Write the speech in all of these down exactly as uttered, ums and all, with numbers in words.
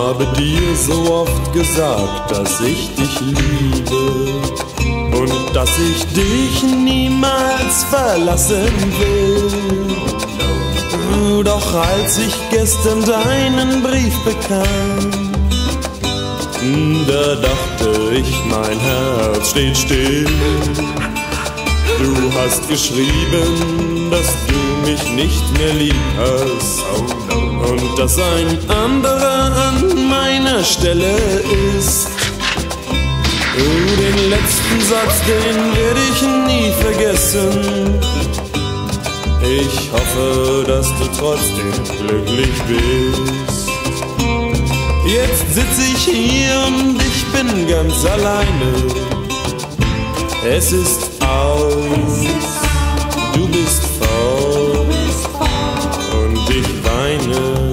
habe dir so oft gesagt, dass ich dich liebe und dass ich dich niemals verlassen will. Doch als ich gestern deinen Brief bekam, da dachte ich, mein Herz steht still. Du hast geschrieben, dass du mich nicht mehr lieb hast und dass ein anderer an meiner Stelle ist. Den letzten Satz, den werde ich nie vergessen. Ich hoffe, dass du trotzdem glücklich bist. Jetzt sitz ich hier und ich bin ganz alleine. Es ist aus, du bist fort und ich weine.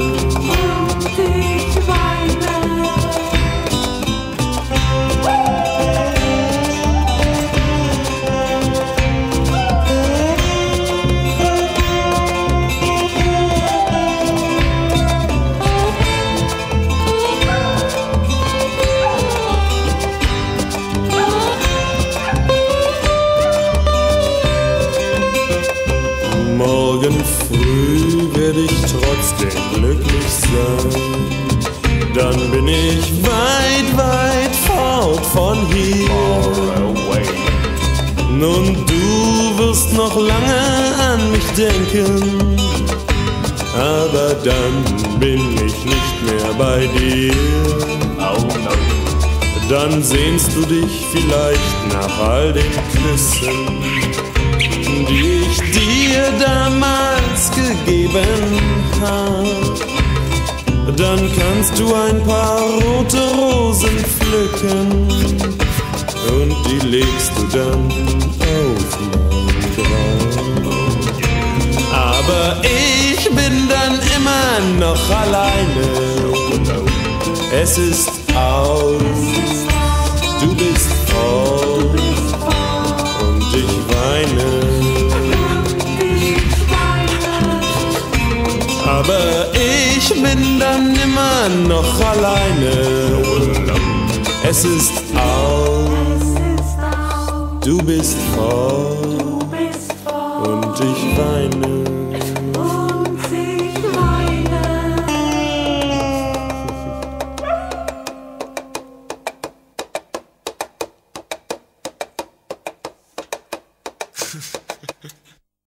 Morgen früh werde ich trotzdem glücklich sein. Dann bin ich weit, weit fort von hier. Nun, du wirst noch lange an mich denken, aber dann bin ich nicht mehr bei dir. Dann sehnst du dich vielleicht nach all den Küssen, die ich dir damals gegeben hab. Dann kannst du ein paar rote Rosen pflücken und die legst du dann auf mein Grab. Aber ich bin dann immer noch alleine. Es ist aus, du bist fort und ich weine. Aber ich bin dann immer noch alleine. Es ist aus, du bist fort und ich weine.